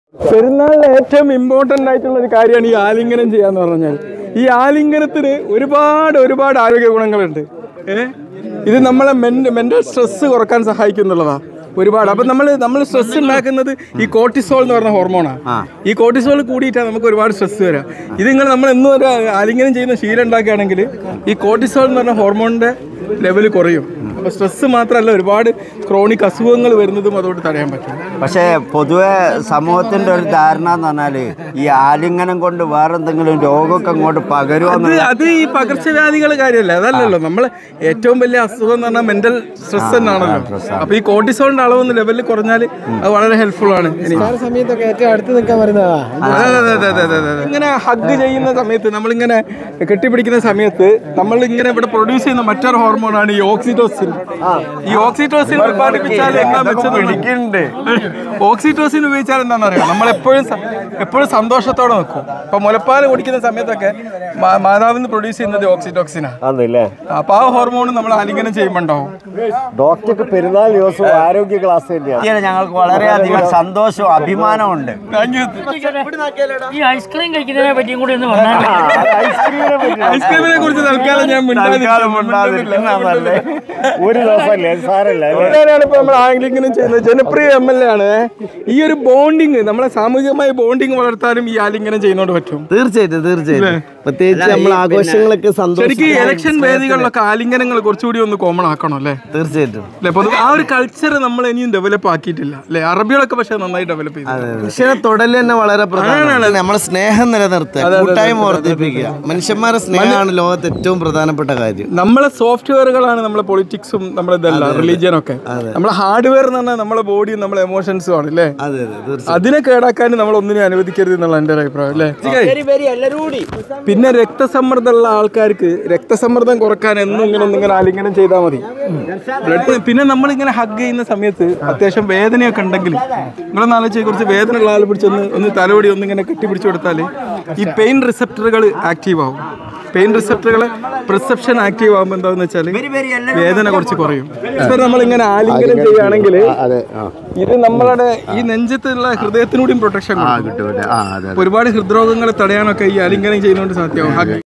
പെരുന്നാളിന് ഏറ്റവും ഇമ്പോർട്ടൻ്റ് ആയിട്ടുള്ള ഒരു കാര്യമാണ് ഈ ആലിംഗനം ചെയ്യാന്ന് പറഞ്ഞാൽ. ഈ ആലിംഗനത്തിന് ഒരുപാട് ആരോഗ്യ ഗുണങ്ങളുണ്ട്. ഇത് നമ്മളെ മെന്റൽ സ്ട്രെസ് കുറക്കാൻ സഹായിക്കുന്നുള്ളതാണ് ഒരുപാട്. അപ്പം നമ്മൾ സ്ട്രെസ് ഉണ്ടാക്കുന്നത് ഈ കോർട്ടിസോൾ എന്ന് പറഞ്ഞ ഹോർമോണാണ്. ഈ കോർട്ടിസോൾ കൂടിയിട്ടാണ് നമുക്ക് ഒരുപാട് സ്ട്രെസ് വരിക. നമ്മൾ എന്നും ഒരു ആലിംഗനം ചെയ്യുന്ന ശീലം ഉണ്ടാക്കുകയാണെങ്കിൽ ഈ കോർട്ടിസോൾ എന്ന് പറഞ്ഞ ഹോർമോണിൻ്റെ ലെവൽ കുറയും. അപ്പോൾ സ്ട്രെസ് മാത്രമല്ല, ഒരുപാട് ക്രോണിക് അസുഖങ്ങൾ വരുന്നതും അതുകൊണ്ട് തടയാൻ പറ്റും. പക്ഷേ പൊതുവെ സമൂഹത്തിൻ്റെ ഒരു ധാരണ എന്ന് പറഞ്ഞാൽ ഈ ആലിംഗനം കൊണ്ട് വേറെ എന്തെങ്കിലും രോഗമൊക്കെ അങ്ങോട്ട് പകരുമോ? അത് ഈ പകർച്ചവ്യാധികളുടെ കാര്യമല്ല, അതല്ലല്ലോ. നമ്മൾ ഏറ്റവും വലിയ അസുഖം എന്ന് പറഞ്ഞാൽ മെന്റൽ സ്ട്രെസ് തന്നെയാണല്ലോ. അപ്പോൾ ഈ കോർട്ടിസോളിന്റെ അളവ് ലെവലിൽ കുറഞ്ഞാൽ അത് വളരെ ഹെൽപ്ഫുൾ ആണ്. സമയത്തൊക്കെ ഏറ്റവും അടുത്ത് നിൽക്കാൻ വരുന്നതാ. ഇങ്ങനെ ഹഗ് ചെയ്യുന്ന സമയത്ത്, നമ്മളിങ്ങനെ കെട്ടിപ്പിടിക്കുന്ന സമയത്ത് നമ്മളിങ്ങനെ ഇവിടെ പ്രൊഡ്യൂസ് ചെയ്യുന്ന മറ്റൊരു ഹോർമോണാണ് ഈ ഓക്സിറ്റോസിൻ. ഈ ഓക്സിറ്റോസിൻ ഉത്പാദിപ്പിച്ചാൽ എന്താ വെച്ചിട്ടുണ്ട്, ഓക്സിറ്റോസിൻ ഉപയോഗിച്ചാൽ എന്താണെന്ന് അറിയാം, നമ്മളെപ്പോഴും സന്തോഷത്തോടെ നിൽക്കും. ഇപ്പൊ മുലപ്പാൽ കുടിക്കുന്ന സമയത്തൊക്കെ മാതാവിന്ന് പ്രൊഡ്യൂസ് ചെയ്യുന്നത് ഓക്സിറ്റോക്സിനാണ്. അപ്പൊ ആ ഹോർമോൺ നമ്മൾ ആലിംഗനം ചെയ്യുമ്പോൾ ഉണ്ടാവും. ഡോക്ടർക്ക് പെരുന്നാൾ ദിവസവും ആരോഗ്യ ക്ലാസ് തന്നെയാണ്. ഞങ്ങൾക്ക് വളരെയധികം സന്തോഷവും അഭിമാനമുണ്ട്. ഈ ഐസ്ക്രീം കഴിക്കുന്നതിനെ പറ്റിയും കൂടി ഒന്ന് പറഞ്ഞാൽ. ഐസ്ക്രീമിനെ കുറിച്ച് തൽക്കാലം ഞാൻ ഒരു ദിവസമല്ലേ സാരല്ല. ഇപ്പൊ നമ്മൾ ആലിംഗനം ചെയ്യുന്നത് ജനപ്രിയ MLA ആണ്. ഈ ഒരു ബോണ്ടിങ്, നമ്മളെ സാമൂഹികമായ ബോണ്ടിങ് വളർത്താനും ഈ ആലിംഗനം ചെയ്യുന്നോണ്ട് പറ്റും. തീർച്ചയായിട്ടും പ്രത്യേകിച്ച് നമ്മൾ ആഘോഷങ്ങളൊക്കെ ശരിക്കും ഇലക്ഷൻ വേദികളിലൊക്കെ ആലിംഗനങ്ങൾ കുറച്ചുകൂടി ഒന്ന് കോമൺ ആക്കണം അല്ലേ? തീർച്ചയായിട്ടും അല്ലെ? പൊതുവെ ആ ഒരു കൾച്ചർ നമ്മൾ ഇനിയും ഡെവലപ്പ് ആക്കിയിട്ടില്ല അല്ലെ? അറബികളൊക്കെ പക്ഷെ നന്നായി ഡെവലപ്പ് ചെയ്തു. പക്ഷേ തൊടൽ തന്നെ വളരെ പ്രധാനമാണ്. നമ്മളെ സ്നേഹം നിലനിർത്തുക, കൂട്ടായ്മ വർദ്ധിപ്പിക്കുക. മനുഷ്യന്മാരുടെ സ്നേഹമാണ് ലോകത്ത് ഏറ്റവും പ്രധാനപ്പെട്ട കാര്യം. നമ്മളെ സോഫ്റ്റ്വെയറുകളാണ് നമ്മളെ പൊളിറ്റിക്സും നമ്മളെ ഇതല്ല റിലീജിയനൊക്കെ. നമ്മളെ ഹാർഡ്വെയർ എന്ന് പറഞ്ഞാൽ നമ്മളെ ബോഡിയും നമ്മളെ എമോഷൻസും ആണ് അല്ലേ? അതിനെ കേടാക്കാൻ നമ്മൾ ഒന്നിനും അനുവദിക്കരുത് എന്നുള്ള എൻ്റെ ഒരു അഭിപ്രായം അല്ലേ? പിന്നെ രക്തസമ്മർദ്ദമുള്ള ആൾക്കാർക്ക് രക്തസമ്മർദ്ദം കുറക്കാൻ എന്നും ഇങ്ങനെ ആലിംഗനം ചെയ്താൽ മതി. പിന്നെ നമ്മളിങ്ങനെ ഹഗ് ചെയ്യുന്ന സമയത്ത് അത്യാവശ്യം വേദനയൊക്കെ ഉണ്ടെങ്കിൽ നിങ്ങളൊന്ന് ആലോചിച്ച്, കുറച്ച് വേദന ഉള്ള ആൾ പിടിച്ചൊന്ന് തലവടി ഒന്നിങ്ങനെ കെട്ടിപ്പിടിച്ചു കൊടുത്താൽ ഈ പെയിൻ റിസപ്റ്ററുകൾ ആക്റ്റീവ് ആവും. പെയിൻ റിസപ്റ്ററുകളെ പെർസെപ്ഷൻ ആക്റ്റീവ് ആകുമ്പോൾ എന്താണെന്ന് വെച്ചാൽ വേദന കുറച്ച് കുറയും. നമ്മളിങ്ങനെ ആലിംഗനം ചെയ്യുകയാണെങ്കിൽ ഇത് നമ്മളുടെ ഈ നെഞ്ചത്തുള്ള ഹൃദയത്തിനൂടെയും പ്രൊട്ടക്ഷൻ കിട്ടും. ഒരുപാട് ഹൃദ്രോഗങ്ങളെ തടയാനൊക്കെ ഈ ആലിംഗനം ചെയ്യുന്നതുകൊണ്ട് സാധ്യമാവും.